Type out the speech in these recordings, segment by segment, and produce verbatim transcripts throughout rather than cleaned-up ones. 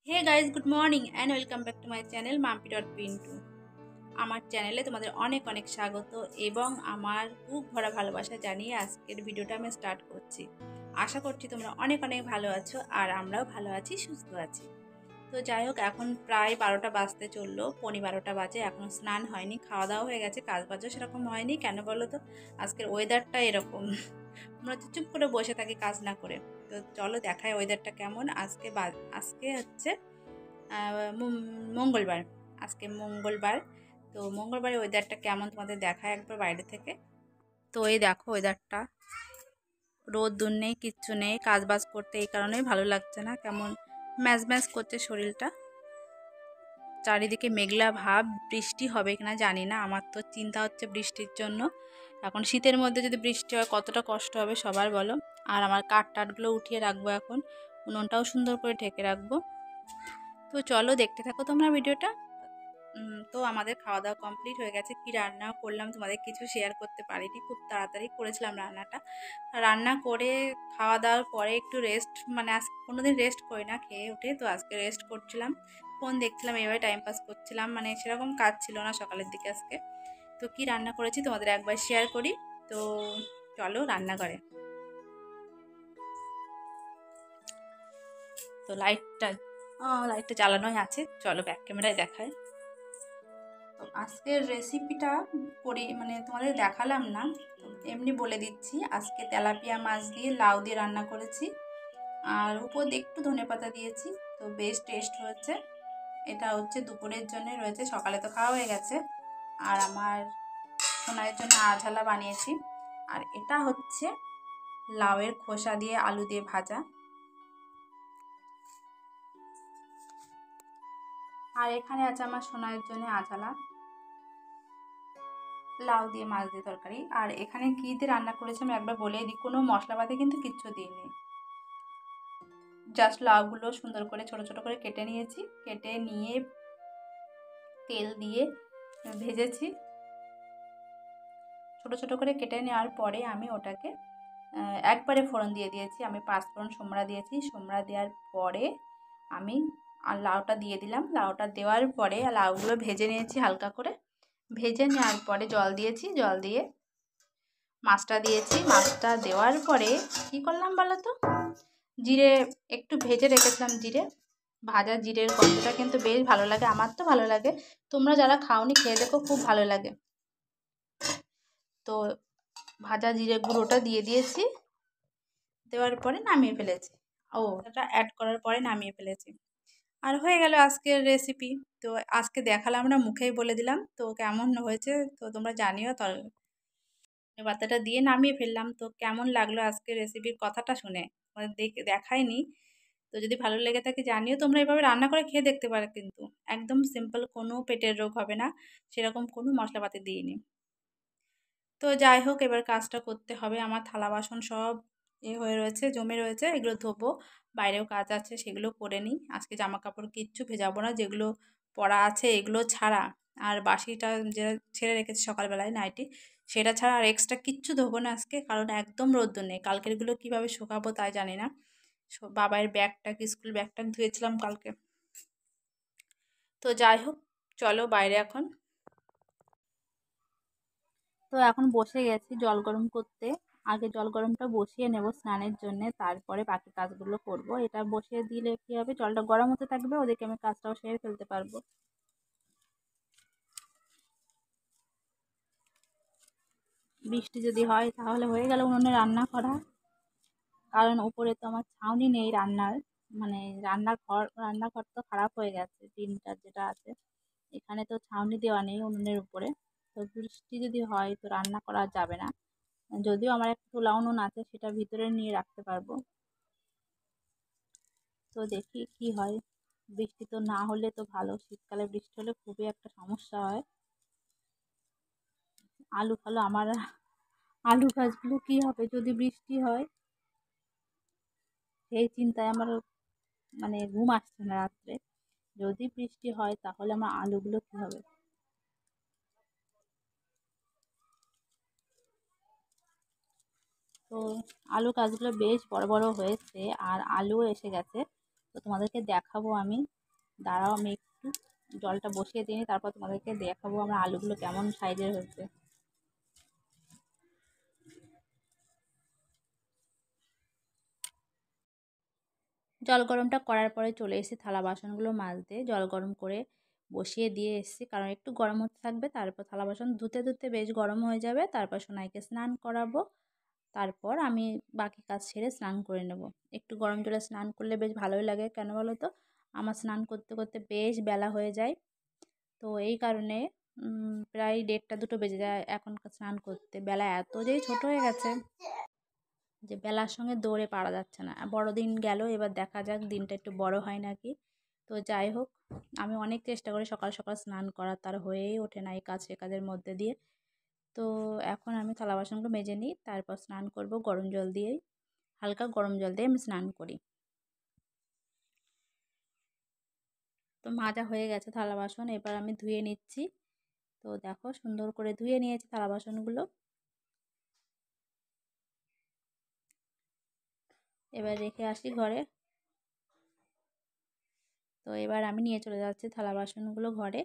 Hey guys, good morning and welcome back to my channel Mampi dot Pintu. আমার চ্যানেলে তোমাদের অনেক অনেক স্বাগত এবং আমার বুক ভরা ভালোবাসা জানিয়ে আজকের ভিডিওটা আমি স্টার্ট করছি। আশা করছি তোমরা অনেক অনেক ভালো আছো আর আমরাও ভালো আছি, সুস্থ আছি। তো যাই হোক, এখন প্রায় বারোটা বাজতে চললো, পৌনে বারোটা বাজে। এখনও স্নান হয়নি, খাওয়া দাওয়া হয়ে গেছে, কাজ বাজও সেরকম হয়নি। কেন বলো তো, আজকের ওয়েদারটা এরকম, মনে হচ্ছে চুপ করে বসে থাকি কাজ না করে। তো চলো দেখায় ওয়েদারটা কেমন। আজকে আজকে হচ্ছে মঙ্গলবার, আজকে মঙ্গলবার। তো মঙ্গলবারের ওয়েদারটা কেমন তোমাদের দেখায় একবার বাইরে থেকে। তো এই দেখো ওয়েদারটা, রোদ দূর নেই, কিচ্ছু নেই, কাজ বাজ করতে এই কারণেই ভালো লাগছে না, কেমন ম্যাজ ম্যাজ করছে শরীরটা। চারিদিকে মেঘলা ভাব, বৃষ্টি হবে কিনা জানি না। আমার তো চিন্তা হচ্ছে বৃষ্টির জন্য। এখন শীতের মধ্যে যদি বৃষ্টি হয় কতটা কষ্ট হবে সবার বলো। আর আমার কাঠ টাটগুলো উঠিয়ে রাখবো, এখন উনুনটাও সুন্দর করে ঢেকে রাখবো। তো চলো দেখতে থাকো তোমরা ভিডিওটা। তো আমাদের খাওয়া দাওয়া কমপ্লিট হয়ে গেছে। কি রান্না করলাম তোমাদের কিছু শেয়ার করতে পারিনি, খুব তাড়াতাড়ি করেছিলাম রান্নাটা। রান্না করে খাওয়া দাওয়ার পরে একটু রেস্ট, মানে আজ কোনোদিন রেস্ট করি না খেয়ে উঠে, তো আজকে রেস্ট করছিলাম, ফোন দেখছিলাম, এইভাবে টাইম পাস করছিলাম, মানে সেরকম কাজ ছিল না সকালের দিকে আজকে। তো কি রান্না করেছি তোমাদের একবার শেয়ার করি। তো চলো রান্নাঘরে। তো লাইটটা লাইটটা জ্বালানোই আছে, চলো ব্যাক ক্যামেরায় দেখায়। তো আজকের রেসিপিটা করি, মানে তোমাদের দেখালাম না, তো এমনি বলে দিচ্ছি। আজকে তেলাপিয়া মাছ দিয়ে লাউ দিয়ে রান্না করেছি, আর উপর দিয়ে একটু ধনেপাতা দিয়েছি, তো বেশ টেস্ট হয়েছে। এটা হচ্ছে দুপুরের জন্য রয়েছে, সকালে তো খাওয়া হয়ে গেছে। আর আমার সোনাইয়ের জন্য আঝালা বানিয়েছি। আর এটা হচ্ছে লাউয়ের খোসা দিয়ে আলু দিয়ে ভাজা। আর এখানে আছে আমার সোনাইয়ের জন্য আঝালা, লাউ দিয়ে মাছ দিয়ে তরকারি। আর এখানে কী দিয়ে রান্না করেছি আমি একবার বলেই দিই, কোনো মশলাপাতি কিন্তু কিচ্ছু দিইনি, জাস্ট লাউগুলো সুন্দর করে ছোট ছোট করে কেটে নিয়েছি, কেটে নিয়ে তেল দিয়ে ভেজেছি। ছোট ছোট করে কেটে নেওয়ার পরে আমি ওটাকে একবারে ফোড়ন দিয়ে দিয়েছি। আমি পাঁচ ফোড়ন সোমরা দিয়েছি, সোমরা দেওয়ার পরে আমি আর লাউটা দিয়ে দিলাম। লাউটা দেওয়ার পরে লাউগুলো ভেজে নিয়েছি হালকা করে, ভেজে নেওয়ার পরে জল দিয়েছি, জল দিয়ে মাছটা দিয়েছি। মাছটা দেওয়ার পরে কি করলাম বলো তো, জিরে একটু ভেজে রেখেছিলাম, জিরে ভাজা জিরের গন্ধটা কিন্তু বেশ ভালো লাগে, আমার তো ভালো লাগে, তোমরা যারা খাওনি খেয়ে দেখো, খুব ভালো লাগে। তো ভাজা জিরে গুঁড়োটা দিয়ে দিয়েছি, দেওয়ার পরে নামিয়ে ফেলেছি। ও এটা অ্যাড করার পরে নামিয়ে ফেলেছি, আর হয়ে গেল আজকের রেসিপি। তো আজকে দেখালাম না, মুখেই বলে দিলাম। তো কেমন হয়েছে তো তোমরা জানিও। তল পাতাটা দিয়ে নামিয়ে ফেললাম। তো কেমন লাগলো আজকের রেসিপির কথাটা শুনে, তোমাদের দেখে দেখায়নি। তো যদি ভালো লেগে থাকে জানিও, তোমরা এভাবে রান্না করে খেয়ে দেখতে পারো, কিন্তু একদম সিম্পল, কোনো পেটের রোগ হবে না, সেরকম কোনো মশলাপাতি দিইনি। তো যাই হোক, এবার কাজটা করতে হবে। আমার থালা বাসন সব এ হয়ে রয়েছে, জমে রয়েছে, এগুলো ধোবো। বাইরেও কাজ আছে, সেগুলো করে নিই। আজকে জামা কাপড় কিচ্ছু ভেজাবো না, যেগুলো পরা আছে এগুলো ছাড়া। আর বাসিটা যে ছেড়ে রেখেছি সকালবেলায় নাইটি, সেটা ছাড়া আর এক্সট্রা কিচ্ছু ধোবো না আজকে, কারণ একদম রোদ্দুর নেই। কালকেরগুলো কীভাবে শুকাবো তাই জানি না। বাবার ব্যাগটা, স্কুল ব্যাগটা ধুয়েছিলাম কালকে। তো যাই হোক, চলো বাইরে এখন। তো এখন বসে গেছি জল গরম করতে। আগে জল গরমটা বসিয়ে নেব স্নানের জন্য, তারপরে বাকি কাজগুলো করব। এটা বসিয়ে দিলে কী হবে, জলটা গরম হতে থাকবে, ওদিকে আমি কাজটাও সেরে ফেলতে পারবো। বৃষ্টি যদি হয় তাহলে হয়ে গেল উনুনে রান্না করা, কারণ উপরে তো আমার ছাউনি নেই রান্নার, মানে রান্নাঘর রান্নাঘর তো খারাপ হয়ে গেছে, তিনটার যেটা আছে, এখানে তো ছাউনি দেওয়া নেই উনুনের উপরে। তো বৃষ্টি যদি হয় তো রান্না করা যাবে না। যদিও আমার একটা খোলা উনুন আছে, সেটা ভিতরে নিয়ে রাখতে পারবো। তো দেখি কি হয়। বৃষ্টি তো না হলে তো ভালো, শীতকালে বৃষ্টি হলে খুবই একটা সমস্যা হয়। আলু ফালু আমার, আলু গাছগুলো কি হবে যদি বৃষ্টি হয়, সেই চিন্তায় আমার মানে ঘুম আসছে না রাত্রে। যদি বৃষ্টি হয় তাহলে আমার আলুগুলো কি হবে। তো আলু গাছগুলো বেশ বড় বড় হয়েছে, আর আলুও এসে গেছে, তো তোমাদেরকে দেখাবো আমি। দাঁড়াও আমি একটু জলটা বসিয়ে দিই, তারপর তোমাদেরকে দেখাবো আমার আলুগুলো কেমন সাইজের হয়েছে। জল গরমটা করার পরে চলে এসেছি থালা বাসনগুলো মাজতে। জল গরম করে বসিয়ে দিয়ে এসেছি, কারণ একটু গরম হতে থাকবে, তারপর থালা বাসন ধুতে ধুতে বেশ গরম হয়ে যাবে। তারপর সোনাইকে স্নান করাবো, তারপর আমি বাকি কাজ সেরে স্নান করে নেব। একটু গরম জলে স্নান করলে বেশ ভালোই লাগে, কেন বলো তো, আমার স্নান করতে করতে বেশ বেলা হয়ে যায়। তো এই কারণে প্রায় দেড়টা দুটো বেজে যায় এখন স্নান করতে। বেলা এত যেই ছোট হয়ে গেছে যে বেলার সঙ্গে দৌড়ে পারা যাচ্ছে না। বড়দিন গেল, এবার দেখা যাক দিনটা একটু বড় হয় নাকি। তো যাই হোক, আমি অনেক চেষ্টা করি সকাল সকাল স্নান করার, তার হয়েই ওঠে না এই কাজ সে কাজের মধ্যে দিয়ে। তো এখন আমি থালা বাসনগুলো মেজে নিই, তারপর স্নান করব গরম জল দিয়েই, হালকা গরম জল দিয়ে আমি স্নান করি। তো মাজা হয়ে গেছে থালা বাসন, এবার আমি ধুয়ে নিচ্ছি। তো দেখো সুন্দর করে ধুয়ে নিয়েছি থালা বাসনগুলো। এবার রেখে আসি ঘরে। তো এবার আমি নিয়ে চলে যাচ্ছি থালা বাসনগুলো ঘরে।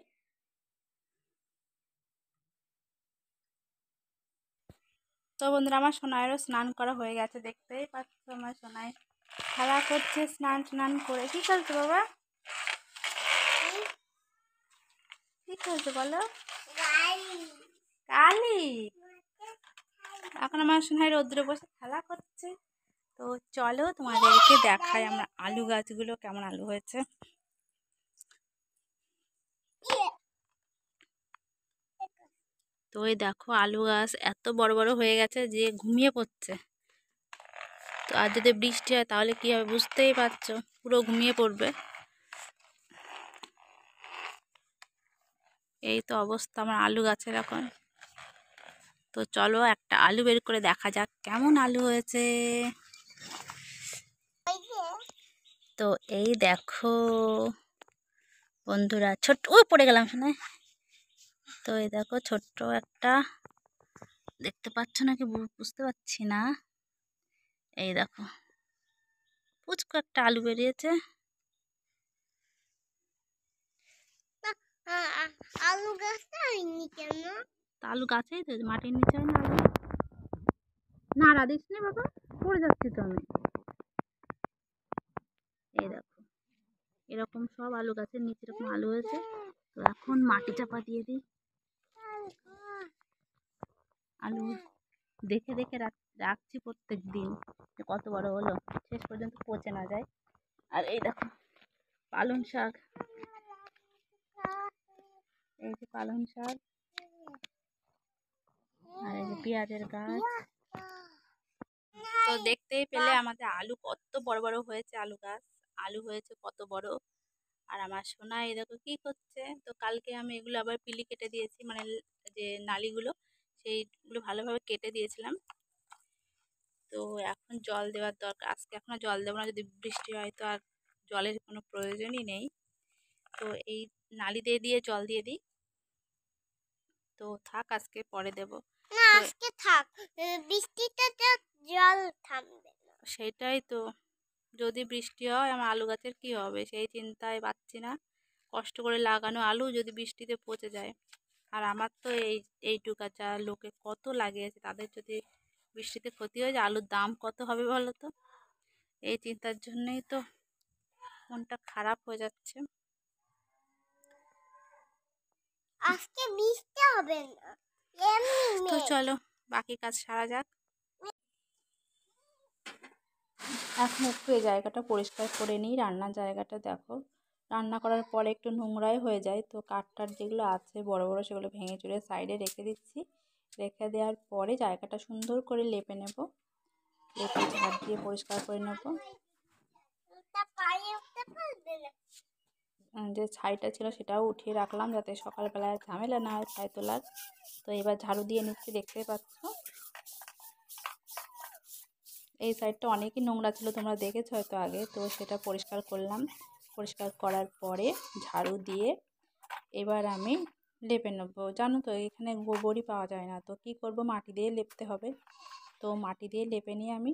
তো বন্ধুরা, আমার সোনাইয়েরও স্নান করা হয়ে গেছে, দেখতেই পাচ্ছ আমার সোনাই খেলা করছে স্নান স্নান করে। কি করছো বাবা, কি করছো বলো? কালি। এখন আমার সোনাই রোদ্রে বসে খেলা করছে। তো চলো তোমাদেরকে দেখাই আমরা আলু গাছগুলো কেমন আলু হয়েছে। তো এই দেখো আলু গাছ এত বড় বড় হয়ে গেছে যে ঘুমিয়ে পড়ছে। তো আর যদি বৃষ্টি হয় তাহলে কি হবে বুঝতেই পারছো, পুরো ঘুমিয়ে পড়বে। এই তো অবস্থা আমার আলু গাছের এখন। তো চলো একটা আলু বের করে দেখা যাক কেমন আলু হয়েছে। তো এই দেখো বন্ধুরা, ছোট্ট ও পড়ে গেলাম শোনা। তো এই দেখো ছোট্ট একটা, দেখতে পাচ্ছ নাকি বুঝতে পারছি না। এই দেখো পুচকু একটা আলু বেরিয়েছে। আলু গাছ কেন? আলু গাছেই তো, মাটির নিচে হয় না আলু। নাড়া দিস নি বাবা, পড়ে যাচ্ছি তো আমি। এই দেখো এরকম সব আলু গাছের নিচে এরকম আলু হয়েছে। তো এখন মাটি চাপা দিয়ে দিই। আলু দেখে দেখে রাখছি প্রত্যেক দিন যে কত বড় হলো, শেষ পর্যন্ত পচে না যায়। আর এই দেখো পালং শাক, এই যে পালং শাক, আর এই যে পেঁয়াজের গাছ। তো দেখতেই পেলে আমাদের আলু কত বড় বড় হয়েছে, আলু গাছ আলু হয়েছে কত বড়। আর আমার সোনা এই দেখো কি করছে। তো কালকে আমি এগুলো আবার পিলি কেটে দিয়েছি, মানে যে নালিগুলো সেইগুলো ভালোভাবে কেটে দিয়েছিলাম। তো এখন জল দেওয়ার দরকার, আজকে এখনো জল দেবো না, যদি বৃষ্টি হয় তো আর জলের কোনো প্রয়োজনই নেই। তো এই নালি দিয়ে দিয়ে জল দিয়ে দিই। তো থাক আজকে পরে দেব না, আজকে থাক, বৃষ্টিতে তো জল থামবে না। সেটাই তো, যদি বৃষ্টি হয় আমার আলু গাছের কি হবে সেই চিন্তায় পাচ্ছি না। কষ্ট করে লাগানো আলু যদি বৃষ্টিতে পচে যায়, আর আমার তো এই এইটুকা যা লোকে কত লাগিয়েছে, তাদের যদি বৃষ্টিতে ক্ষতি হয়ে যায় আলুর দাম কত হবে বলো তো। এই চিন্তার জন্যই তো মনটা খারাপ হয়ে যাচ্ছে। আজকে বৃষ্টি হবে না, তো চলো বাকি কাজ সারা যাক। এখন একটু এই জায়গাটা পরিষ্কার করে নিই। রান্নার জায়গাটা দেখো, রান্না করার পরে একটু নোংরাই হয়ে যায়। তো কাঠটার যেগুলো আছে বড় বড় সেগুলো ভেঙে চুরে সাইডে রেখে দিচ্ছি। রেখে দেওয়ার পরে জায়গাটা সুন্দর করে লেপে নেব, লেপে ঝাড় দিয়ে পরিষ্কার করে নেব। যে ছাইটা ছিল সেটাও উঠিয়ে রাখলাম যাতে সকালবেলায় ঝামেলা না হয় ছাই তোলার। তো এবার ঝাড়ু দিয়ে নিচ্ছি, দেখতেই পাচ্ছ। এই সাইডটা অনেকই নোংরা ছিল, তোমরা দেখেছো হয়তো আগে। তো সেটা পরিষ্কার করলাম, পরিষ্কার করার পরে ঝাড়ু দিয়ে এবার আমি লেপে নেবো। জানো তো এখানে গোবরই পাওয়া যায় না, তো কি করব, মাটি দিয়ে লেপতে হবে। তো মাটি দিয়ে লেপে নিয়ে আমি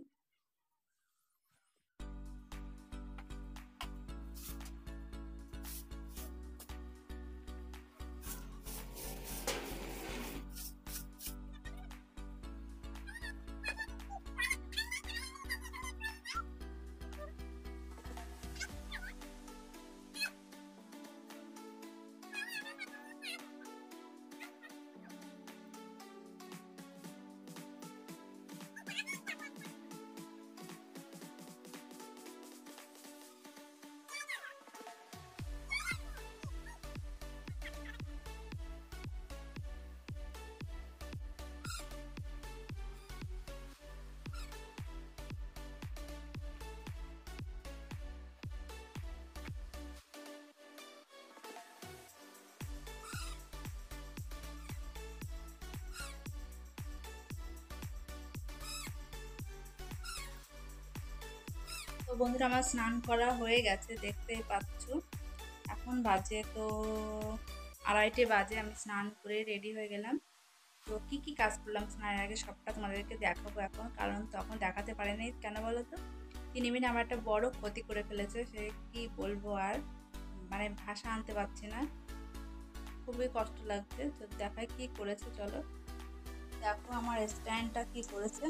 বন্ধুরা, আমার স্নান করা হয়ে গেছে, দেখতেই পাচ্ছ। এখন বাজে তো আড়াইটে বাজে, আমি স্নান করে রেডি হয়ে গেলাম। তো কি কি কাজ করলাম স্নানের আগে সবটা তোমাদেরকে দেখাবো এখন, কারণ তখন দেখাতে পারিনি। কেন বলো তো, তিনি মিনিট আমার একটা বড় ক্ষতি করে ফেলেছে, সে কি বলবো আর, মানে ভাষা আনতে পারছি না, খুবই কষ্ট লাগছে। তো দেখাই কি করেছে, চলো দেখো আমার স্ট্যান্ডটা কি করেছে।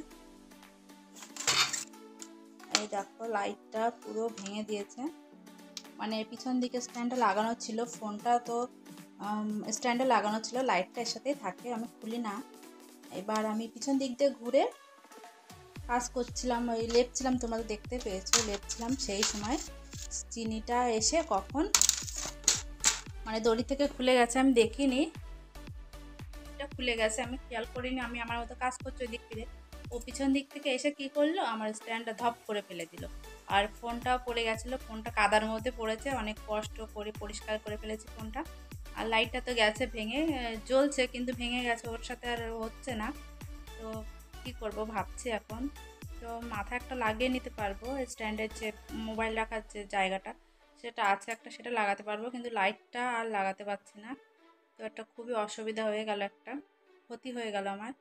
এই দেখো লাইটটা পুরো ভেঙে দিয়েছে, মানে পিছন দিকে স্ট্যান্ডটা লাগানো ছিল, ফোনটা তো স্ট্যান্ডে লাগানো ছিল, লাইটটা এর সাথেই থাকে, আমি খুলি না। এবার আমি পিছন দিক দিয়ে ঘুরে কাজ করছিলাম, ওই লেপছিলাম, তোমরা তো দেখতে পেয়েছো লেপছিলাম, সেই সময় চিনিটা এসে কখন মানে দড়ি থেকে খুলে গেছে, আমি দেখিনি, এটা খুলে গেছে, আমি খেয়াল করিনি, আমি আমার মতো কাজ করছি ওই দিক থেকে। ও পিছন দিক থেকে এসে কি করলো, আমার স্ট্যান্ডটা ধপ করে ফেলে দিল, আর ফোনটাও পড়ে গেছিলো, ফোনটা কাদার মধ্যে পড়েছে, অনেক কষ্ট করে পরিষ্কার করে ফেলেছি ফোনটা। আর লাইটটা তো গেছে ভেঙে, জ্বলছে কিন্তু ভেঙে গেছে, ওর সাথে আর হচ্ছে না। তো কি করব ভাবছি এখন, তো মাথা একটা লাগিয়ে নিতে পারবো, স্ট্যান্ডের যে মোবাইল রাখার যে জায়গাটা সেটা আছে একটা, সেটা লাগাতে পারবো, কিন্তু লাইটটা আর লাগাতে পারছি না। তো একটা খুবই অসুবিধা হয়ে গেল, একটা ক্ষতি হয়ে গেল আমার।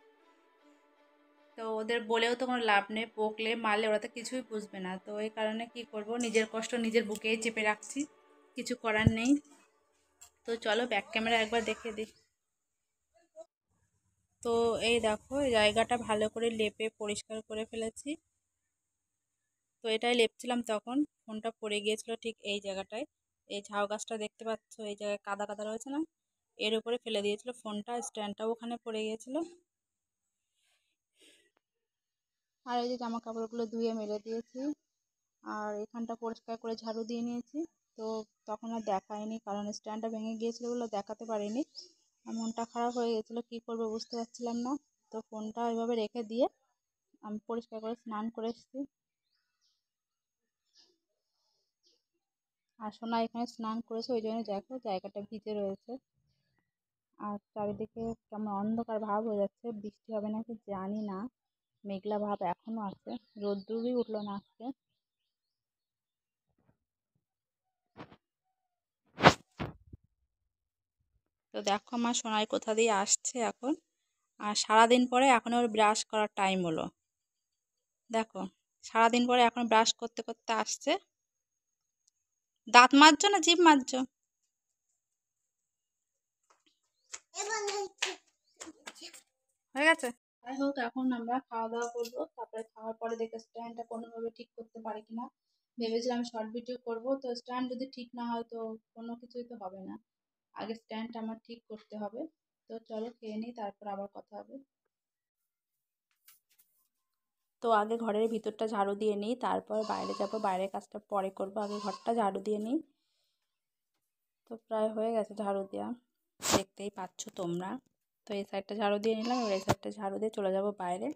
তো ওদের বলেও তো কোনো লাভ নেই, বকলে মারলে ওরা তো কিছুই বুঝবে না, তো এই কারণে কি করব, নিজের কষ্ট নিজের বুকেই চেপে রাখছি, কিছু করার নেই। তো চলো ব্যাক ক্যামেরা একবার দেখে দিই। তো এই দেখো এই জায়গাটা ভালো করে লেপে পরিষ্কার করে ফেলেছি। তো এটাই লেপছিলাম, তখন ফোনটা পড়ে গিয়েছিল ঠিক এই জায়গাটায়, এই ঝাউ গাছটা দেখতে পাচ্ছ, এই জায়গায় কাদা কাদা রয়েছে না, এর উপরে ফেলে দিয়েছিল ফোনটা, স্ট্যান্ডটাও ওখানে পড়ে গিয়েছিল। আর এই যে জামা কাপড়গুলো ধুয়ে মেলে দিয়েছি, আর এখানটা পরিষ্কার করে ঝাড়ু দিয়ে নিয়েছি। তো তখন আর দেখায়নি, কারণ স্ট্যান্ডটা ভেঙে গিয়েছিলো বলে দেখাতে পারিনি, মনটা খারাপ হয়ে গেছিলো, কী করবো বুঝতে পারছিলাম না। তো ফোনটা ওইভাবে রেখে দিয়ে আমি পরিষ্কার করে স্নান করে এসেছি। আর সোনা এখানে স্নান করেছে, ওই জন্য দেখো জায়গাটা ভিজে রয়েছে, আর চারিদিকে কেমন অন্ধকার ভাব হয়ে যাচ্ছে, বৃষ্টি হবে নাকি জানি না, মেঘলা ভাব এখনো আছে, রোদ্দুরই উঠলো না আজকে। তো দেখো আমার সোনাই কোথা দিয়ে আসছে এখন, আর সারাদিন পরে এখন ওর ব্রাশ করার টাইম হলো, দেখো সারাদিন পরে এখন ব্রাশ করতে করতে আসছে। দাঁত মাজছো না জিভ মাজছো? হয়ে গেছে। যাই হোক, এখন আমরা খাওয়া দাওয়া করবো, তারপরে খাওয়ার পরে দেখে স্ট্যান্ডটা কোনোভাবে ঠিক করতে পারি কিনা, ভেবেছিলাম শর্ট ভিডিও করবো, তো স্ট্যান্ড যদি ঠিক না হয় তো কোনো কিছুই তো হবে না, আগে স্ট্যান্ডটা আমার ঠিক করতে হবে। তো চলো খেয়ে নিই, তারপর আবার কথা হবে। তো আগে ঘরের ভিতরটা ঝাড়ু দিয়ে নিই, তারপর বাইরে যাব, বাইরের কাজটা পরে করব, আগে ঘরটা ঝাড়ু দিয়ে নিই। তো প্রায় হয়ে গেছে ঝাড়ু দেওয়া, দেখতেই পাচ্ছ তোমরা। তো এই সাইডটা ঝাড়ু দিয়ে নিলাম, এবার এই সাইডটা ঝাড়ু দিয়ে চলে যাব বাইরে।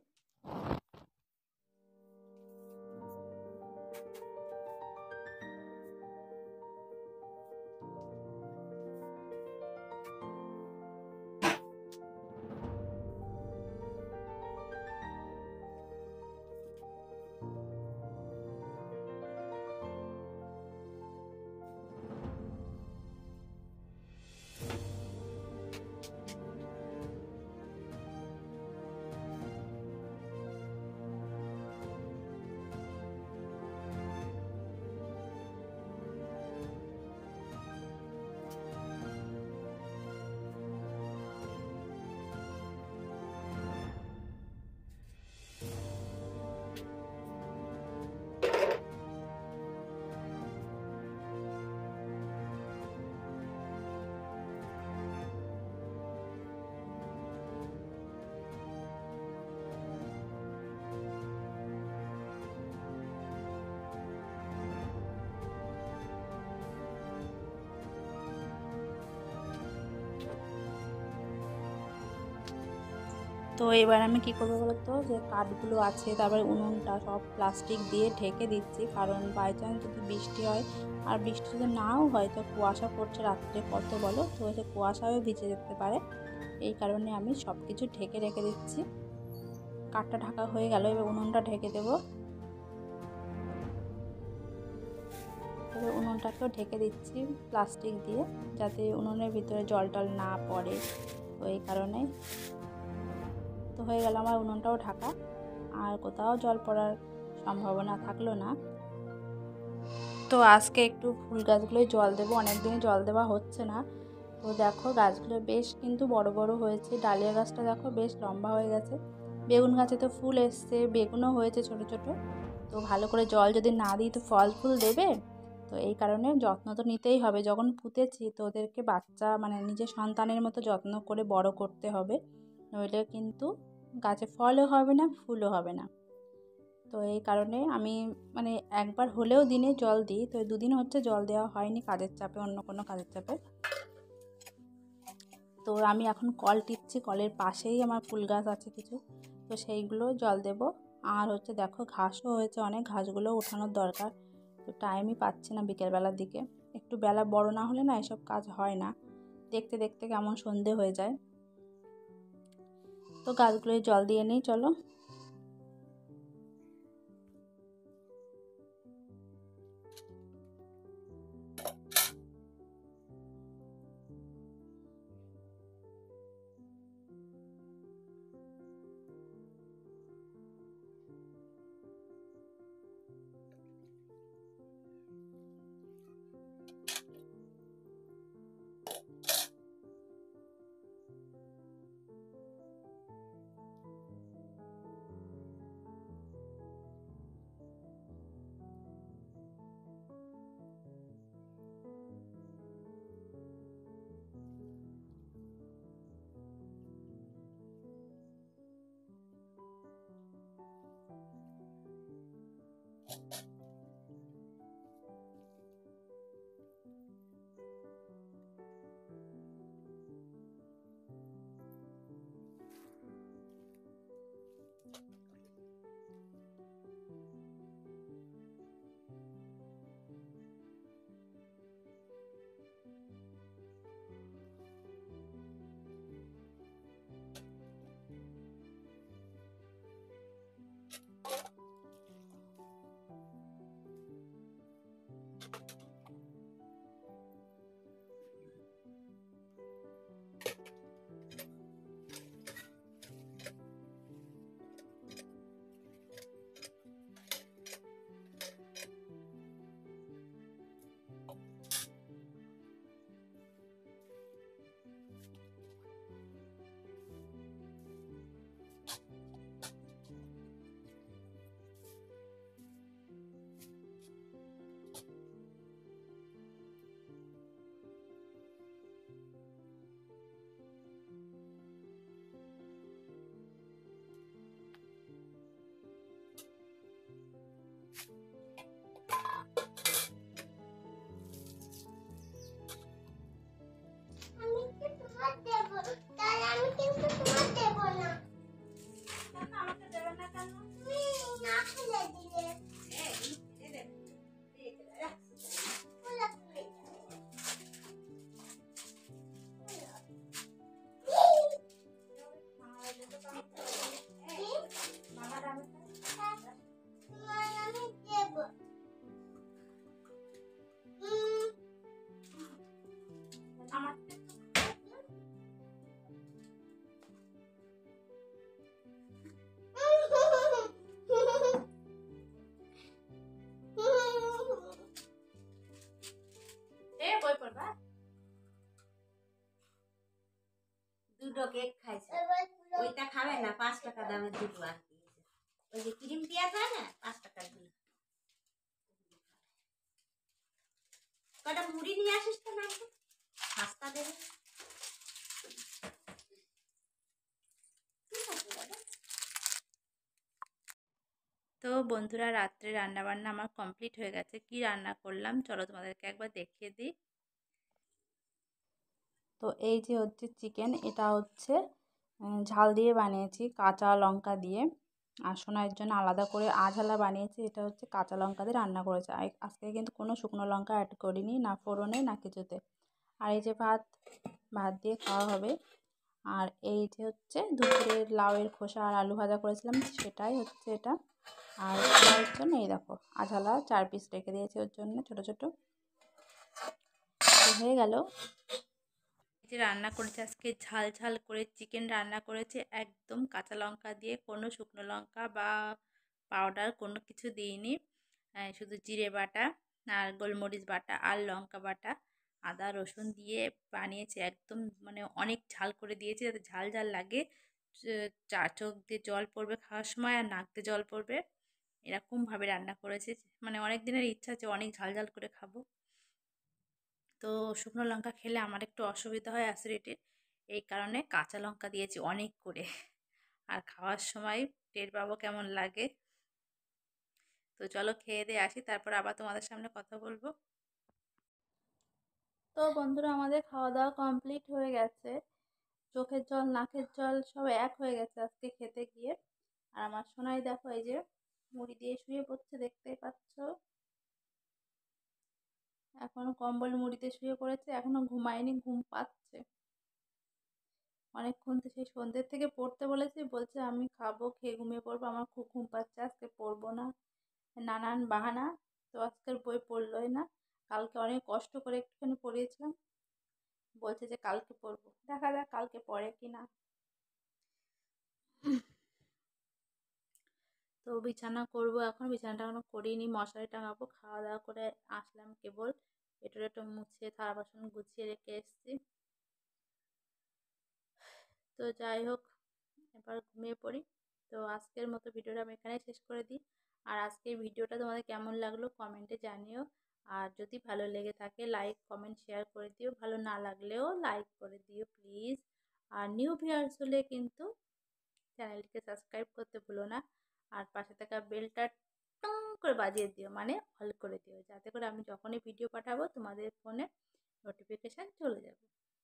তো এবার আমি কি করবো বলতো, যে কাঠগুলো আছে, তারপরে উনুনটা সব প্লাস্টিক দিয়ে ঢেকে দিচ্ছি, কারণ বাই চান্স যদি বৃষ্টি হয়, আর বৃষ্টি যদি নাও হয় তো কুয়াশা পড়ছে রাত্রে কত বলো, তো সে কুয়াশাও ভিজে যেতে পারে, এই কারণে আমি সব কিছু ঢেকে রেখে দিচ্ছি। কাঠটা ঢাকা হয়ে গেল, এবার উনুনটা ঢেকে দেবো। এবার উনুনটাকেও ঢেকে দিচ্ছি প্লাস্টিক দিয়ে, যাতে উনুনের ভিতরে জল টল না পড়ে, তো এই কারণে। তো হয়ে গেল আমার উনুনটাও ঢাকা, আর কোথাও জল পড়ার সম্ভাবনা থাকলো না। তো আজকে একটু ফুল গাছগুলোই জল দেবো, অনেকদিনই জল দেওয়া হচ্ছে না। তো দেখো গাছগুলো বেশ কিন্তু বড় বড় হয়েছে, ডালিয়া গাছটা দেখো বেশ লম্বা হয়ে গেছে, বেগুন গাছে তো ফুল এসছে, বেগুনও হয়েছে ছোট ছোট। তো ভালো করে জল যদি না দিই তো ফল ফুল দেবে, তো এই কারণে যত্ন তো নিতেই হবে। যখন পুঁতেছি তো ওদেরকে বাচ্চা মানে নিজের সন্তানের মতো যত্ন করে বড় করতে হবে, নইলে কিন্তু গাছে ফলও হবে না, ফুলও হবে না। তো এই কারণে আমি মানে একবার হলেও দিনে জল দিই, তো দুদিন হচ্ছে জল দেওয়া হয়নি কাজের চাপে, অন্য কোনো কাজের চাপে। তো আমি এখন কল টিপছি, কলের পাশেই আমার ফুল গাছ আছে কিছু, তো সেইগুলো জল দেব। আর হচ্ছে দেখো ঘাসও হয়েছে অনেক, ঘাসগুলো ওঠানোর দরকার, তো টাইমই পাচ্ছি না বিকেলবেলার দিকে। একটু বেলা বড় না হলে না এসব কাজ হয় না, দেখতে দেখতে কেমন সন্ধে হয়ে যায়। তো গাছগুলোয় জল দিয়ে নিই চলো। দুটো কেক খাইছে, ওইটা খাবে না, পাঁচ টাকা দামের দুটো আর কি, ওই যে ক্রিম দেওয়া থাকে না পাঁচ টাকার দিয়ে। কটা মুড়ি নিয়ে আসিস তো না, সস্তা দেবে। তো বন্ধুরা রাত্রে রান্নাবান্না আমার কমপ্লিট হয়ে গেছে। কি রান্না করলাম চলো তোমাদেরকে একবার দেখিয়ে দিই। তো এই যে হচ্ছে চিকেন, এটা হচ্ছে ঝাল দিয়ে বানিয়েছি কাঁচা লঙ্কা দিয়ে, আর সোনার জন্য আলাদা করে আঝালা বানিয়েছি, এটা হচ্ছে কাঁচা লঙ্কা দিয়ে রান্না করেছে। আজকে কিন্তু কোনো শুকনো লঙ্কা অ্যাড করিনি, না ফোড়নে না কিছুতে। আর এই যে ভাত, ভাত দিয়ে খাওয়া হবে। আর এই যে হচ্ছে দুপুরে লাউয়ের খোসা আর আলু ভাজা করেছিলাম, সেটাই হচ্ছে এটা। আর ওর জন্য এই দেখো আঝালা চার পিস রেখে দিয়েছি ওর জন্য ছোটো ছোটো। হয়ে গেল। যে রান্না করেছে আজকে ঝাল ঝাল করে চিকেন রান্না করেছে, একদম কাঁচা লঙ্কা দিয়ে, কোনো শুকনো লঙ্কা বা পাউডার কোনো কিছু দিইনি, শুধু জিরে বাটা আর গোলমরিচ বাটা আর লঙ্কা বাটা আদা রসুন দিয়ে বানিয়েছে। একদম মানে অনেক ঝাল করে দিয়েছে যাতে ঝাল ঝাল লাগে, চা চোখ দিয়ে জল পড়বে খাওয়ার সময় আর নাক দিয়ে জল পড়বে, এরকমভাবে রান্না করেছে। মানে অনেক দিনের ইচ্ছা আছে অনেক ঝাল ঝাল করে খাবো। তো শুকনো লঙ্কা খেলে আমার একটু অসুবিধা হয় অ্যাসিডিটির, এই কারণে কাঁচা লঙ্কা দিয়েছি অনেক করে, আর খাওয়ার সময় টের পাবো কেমন লাগে। তো চলো খেয়ে দিয়ে আসি, তারপর আবার তোমাদের সামনে কথা বলবো। তো বন্ধুরা আমাদের খাওয়া দাওয়া কমপ্লিট হয়ে গেছে, চোখের জল নাকের জল সব এক হয়ে গেছে আজকে খেতে গিয়ে। আর আমার সোনাই দেখো এই যে মুড়ি দিয়ে শুয়ে পড়ছে, দেখতেই পাচ্ছ, এখনো কম্বল মুড়িতে শুয়ে পড়েছে, এখনো ঘুমায়নি, ঘুম পাচ্ছে অনেকক্ষণ তো, সেই সন্ধ্যের থেকে পড়তে বলেছি, বলছে আমি খাবো খেয়ে ঘুমিয়ে পড়বো, আমার খুব ঘুম পাচ্ছে আজকে পড়বো না, নানান বাহানা। তো আজকের বই পড়লোই না, কালকে অনেক কষ্ট করে একটুখানি পড়িয়েছিলাম, বলছে যে কালকে পড়বো, দেখা যাক কালকে পড়ে কি না। তো বিছানা করব এখন, বিছানাটা এখনো করিনি, মশারি টাঙাবো, খাওয়া দাওয়া করে আসলাম কেবল, একটু একটু মুছে থালা বাসন গুছিয়ে রেখে এসেছি। তো যাই হোক এবার ঘুমিয়ে পড়ি। তো আজকের মতো ভিডিওটা আমি এখানে শেষ করে দিই। আর আজকের ভিডিওটা তোমাদের কেমন লাগলো কমেন্টে জানিও, আর যদি ভালো লেগে থাকে লাইক কমেন্ট শেয়ার করে দিও, ভালো না লাগলেও লাইক করে দিও প্লিজ। আর নিউ ভিউয়ার্স হলে কিন্তু চ্যানেলটিকে সাবস্ক্রাইব করতে ভুলো না, আর পাশে থাকা বেলটা টং করে বাজিয়ে দিও, মানে অল করে দিও, যাতে করে আমি যখনই ভিডিও পাঠাবো তোমাদের ফোনে নোটিফিকেশান চলে যাবে।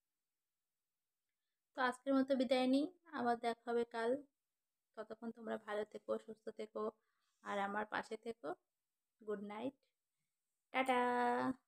তো আজকের মতো বিদায় নিই, আবার দেখা হবে কাল। ততক্ষণ তোমরা ভালো থেকো, সুস্থ থেকো, আর আমার পাশে থেকো। Good night, tata.